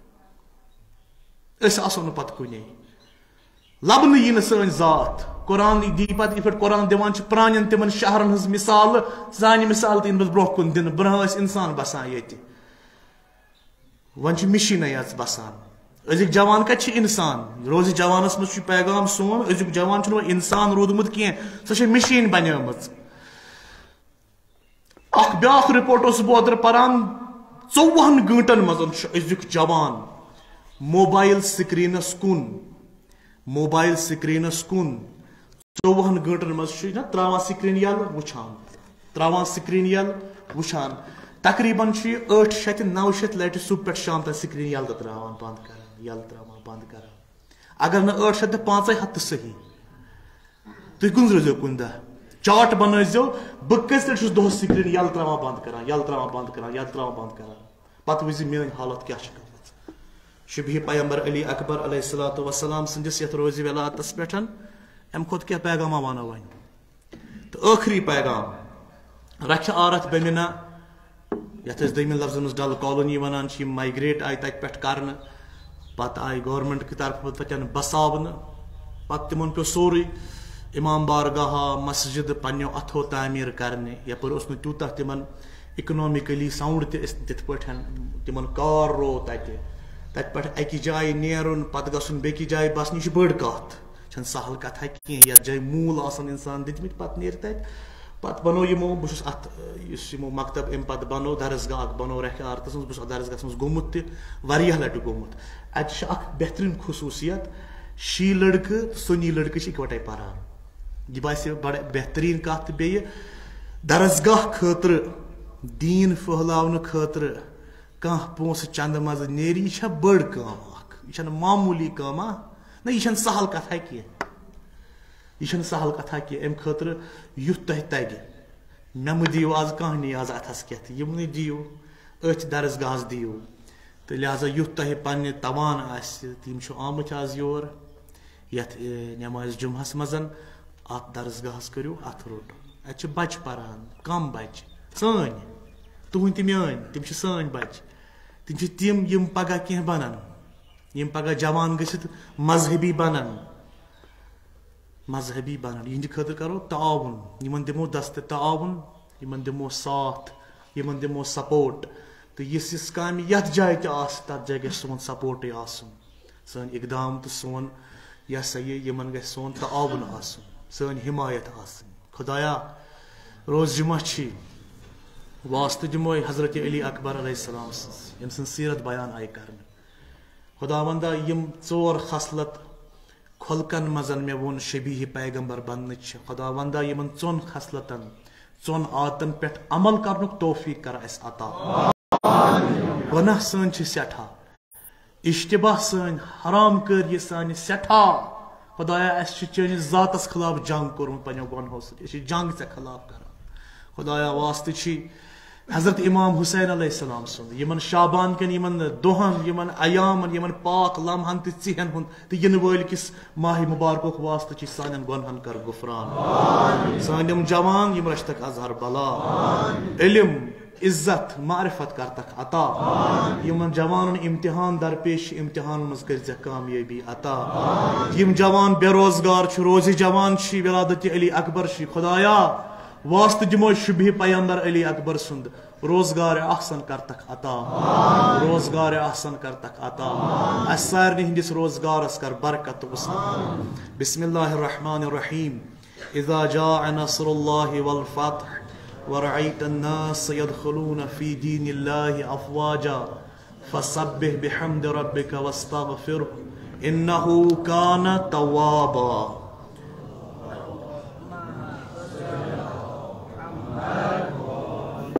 اس آسو نہٕ پتہٕ کُنے لبنہٕ یی نہٕ سٲنۍ ذات قرآن دی پتہٕ یِتھ پٲٹھۍ قرآن دِوان چھُ پرٛانٮ۪ن تِمن شہرن ہٕنٛز مثال سانہِ مثال تہِ یِن پتہٕ برونٛہہ کُن دِنہٕ برونٛہہ ٲسۍ اِنسان بسان ییٚتہِ وۄنۍ چھِ مِشیٖنٕے یٲژ بسان أزِکۍ جوان کتہِ چھِ اِنسان روزِ جوانس منٛز چھُ پیغام سون أزیُک جوان چھُنہٕ وۄنۍ اِنسان روٗدمُت کینٛہہ سۄ چھےٚ مِشیٖن بنیٲمٕژ اخ بیاکھ رپورٹ اس بودر پران 24 گھنٹن مزن ازیک جوان موبائل سکرینس کن 24 گھنٹن مز تراوان سکرین یل وچھان تقریباً 800-900 لٹہ صبح پہ شام تک سکرین یل تراوان بند کر اگر نا 800-500 تو صحیح تھی کن روزو کن دہ چارٹ بنزو بہ کس لٹہ دہس سکرین یل تراوان بند کران پتہ وز میری حالت کیا شبہ پیغمبر علی اکبر علیہ الصلوۃ والسلام سندس یت روز ولادتس پہ ام کھت کیا پیغام ونو ون تو آخری پیغام رکھ عارت بمنا یت دم لفظ مز ڈل کالونی ونان مائگریٹ آئی تت پہ کرنے پتہ آئی گورمنٹ کی طرف تتن بساون پتہ تمن پہ سوری امام بارگاہ مسجد پنو اتھو تعمیر کرنے یپر اس تیوتہ تمن اکنامکلی ساؤنڈ تت پہ تمن کار رو تت پہ اکہ جائے نیرن پتہ گھن بیکہ جائے بسن یہ بڑ کت چھن سہل کتھا کی یت جائے مول آسان انسان دتمت پتہ نیر تت پتہ بنو یمو بہس ات یمو مکتب ام پتہ بنو درسگاہ بنو رکھ عارتس مز بہس درسگاہ مز گومت تہ لٹہ گومت ات اخ بہترین خصوصیت شی لڑکہ سنی لڑکہ اکوٹے پران یہ باسے بڑا بہترین کت بیٚیہِ درسگاہ خاطر دین پھہلاون خاطر کانٛہہ پونسہٕ چندٕ منٛز نیرِ یہِ چھےٚ بٔڑ کٲم اکھ یہِ چھنہٕ معموٗلی کٲما نہ یہِ چھنہٕ سہل کتھا کینٛہہ امہِ خٲطرٕ یُتھ تۄہہِ تگہِ مےٚ مہٕ دِیِو آز کانٛہہ نیاز اتھس کٮ۪تھ یِمنٕے دِیِو أتھۍ درسگاہس دِیِو تہٕ لہذا یُتھ تۄہہِ پننہِ توان آسہِ تِم چھِ آمٕتۍ آز یور یتھ نماز جمعہس منٛز ات درسگاہس کٔرِو اتھ روٚٹ اتہِ چھِ بچہِ پران کم بچہِ سٲنۍ تُہنٛدۍ تہِ میٲنۍ تِم چھِ سٲنۍ بچہِ تِم چھِ تِم یِم پگاہ کینٛہہ بنن یِم پگاہ جوان گٔژھِتھ مذہبی بنن یِہنٛدِ خٲطرٕ کرو تعاوُن یِمن دِمو دستہٕ تعاوُن یِمن دِمو ساتھ یِمن دِمو سپورٹ تہٕ یِژھ کامہِ یتھ جایہِ تہِ آسہِ تتھ جایہِ گژھِ سون سپورٹٕے آسُن سٲنۍ اقدام تہٕ سون یہ ہسا یہ یمن گژھِ سون تعاوُن آسُن سٲنۍ حمایت آسٕنۍ خدایا روز جمعہ چھی واسطہٕ دِمو حضرت علی اکبر علیہ السلام سٕنٛز ییٚمہِ سٕنٛز سیرت بیان آیہِ کرنہٕ خداوندا یِم 4 خصلت خلقن منٛز مےٚ ووٚن شبیہ پیغمبر بننٕچ خداوندا یِمن 4 خصلتن 4 عادتن پٮ۪ٹھ عمل کرنُک توفیق کر اَسہِ عطا گۄناہ سٲنۍ چھِ سٮ۪ٹھاہ اشتباہ سٲنۍ حرام کٲری سانہِ سٮ۪ٹھاہ خدایا اَسہِ چھُ چٲنِس ذاتس خلاف جنگ کوٚرمُت پننیو گۄنہو سۭتۍ أسۍ چھِ جنگ ژےٚ خلاف کران خدایا واسطہٕ چھی حضرت امام حسین علیہ السلام سُنٛد یمن شابان کٮ۪ن یمن دۄہن یمن ایامن یمن پاک لمحن تہٕ ژِہن ہُنٛد تہٕ یِنہٕ وٲلۍ کِس ماہ مبارکُک واسطہٕ چھی سانٮ۪ن گۄنہن کر غفران سٲنۍ یِم جوان یِم رچتکھ اظہر بلا علم عزت معرفت کرتکھ عطا یمن جوانن امتحان درپیش امتحان منٛز کٔرۍ زٮ۪کھ کامیٲبی عطا یِم جوان بے روزگار چھِ روزِ جوان چھی ولادت علی اکبر چھی خدایا واسطہٕ دِمو شبہ پیغمبر علی اکبر سُنٛد روزگار احسن کرتکھ عطا اَسہِ سارنٕے ہٕنٛدِس روزگارس کر برکت وسعت بسم اللہ الرحمن الرحیم اذا جاء نصر اللہ والفتح ورأيت الناس يدخلون في دين الله أفواجا فسبح بحمد ربك واستغفره إنه كان توابا